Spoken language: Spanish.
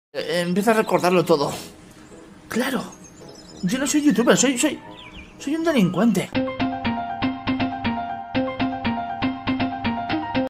Empieza a recordarlo todo. Claro, yo no soy youtuber, soy un delincuente.